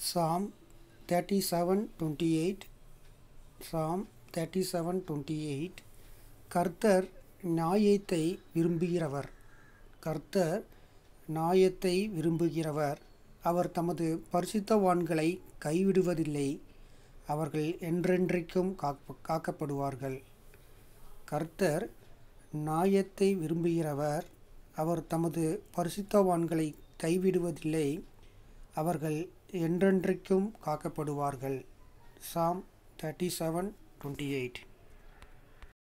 Psalm 37:28 Psalm 37:28 கர்த்தர் நியாயத்தை விரும்புகிறவர். கர்த்தர் நியாயத்தை விரும்புகிறவர். அவர் தமது பரிசுத்தவான்களை கைவிடுவதில்லை. அவர்கள் என்றென்றைக்கும் காக்கப்படுவார்கள். கர்த்தர் நியாயத்தை விரும்புகிறவர். அவர் தமது பரிசுத்தவான்களை கைவிடுவதில்லை. அவர்கள் என்றென்றைக்கும் காக்கப்படுவார்கள். Psalm 37:28